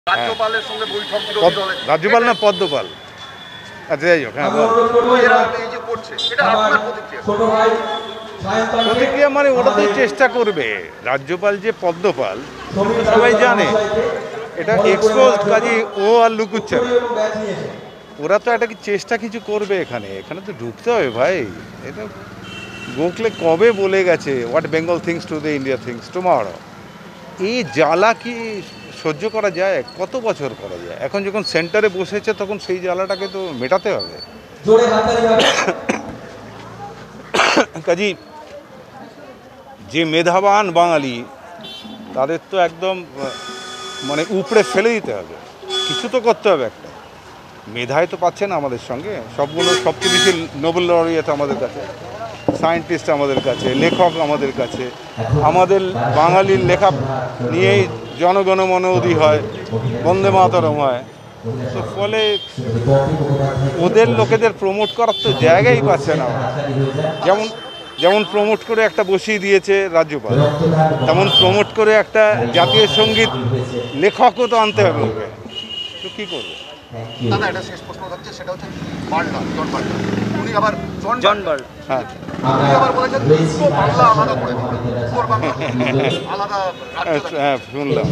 রাজ্যপালের সঙ্গে বৈঠক রাজ্যপাল না পদ্মপাল। আচ্ছা যাই হোক, হ্যাঁ প্রতিক্রিয়া মানে ওরা তো চেষ্টা করবে। রাজ্যপাল যে পদ্মপাল সবাই জানে, এটা এক্সপোজড, কাজে ও আর লুকুচ্ছে না। ওরা তো একটা চেষ্টা কিছু করবে এখানে তো ঢুকতে হবে ভাই। এটা গোখলে কবে বলে গেছে, what Bengal thinks today India thinks tomorrow. এই জ্বালা কি সহ্য করা যায়? কত বছর করা যায়? এখন যখন সেন্টারে বসেছে তখন সেই জ্বালাটাকে তো মেটাতে হবে। কাজী যে মেধাবান বাঙালি তাদের তো একদম মানে উপড়ে ফেলে দিতে হবে, কিছু তো করতে হবে। একটা মেধায় তো পাচ্ছে না আমাদের সঙ্গে, সবগুলো সবচেয়ে বেশি নোবেল লরিয়েট আমাদের কাছে, সায়েন্টিস্ট আমাদের কাছে, লেখক আমাদের কাছে। আমাদের বাঙালির লেখা নিয়েই জনগণমন অধি হয়, বন্দে মাতরম হয়। তো ফলে ওদের লোকেদের প্রমোট করার তো জায়গাই পাচ্ছে না। যেমন প্রমোট করে একটা বসিয়ে দিয়েছে রাজ্যপাল, তেমন প্রমোট করে একটা জাতীয় সঙ্গীত লেখকও তো আনতে হবে ওকে। তো কী করবে? দাদা এটা শেষ প্রশ্ন হচ্ছে, সেটা হচ্ছে বার্লা, জন বার্লা। উনি আবার জন বার্লা, হ্যাঁ, উনি আবার বলেছেন বাংলা আলাদা করে দিতে, উত্তর বাংলা আলাদা রাজ্য। হ্যাঁ শুনলাম,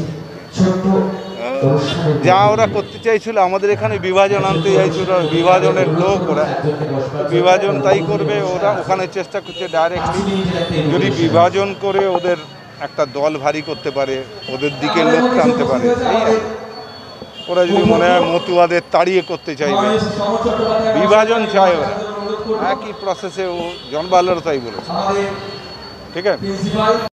যা ওরা করতে চাইছিল আমাদের এখানে বিভাজন আনতে চাইছিল, বিভাজনের লোক ওরা, বিভাজন তাই করবে ওরা। ওখানে চেষ্টা করছে ডাইরেক্টলি যদি বিভাজন করে ওদের একটা দল ভারী করতে পারে, ওদের দিকে লোক টানতে পারে। ওরা যদি মনে হয় মতুয়াদের তাড়িয়ে করতে চাইবে, বিভাজন চায় ওরা, একই প্রসেসে ও জন বার্লারও তাই বলেছে। ঠিক আছে।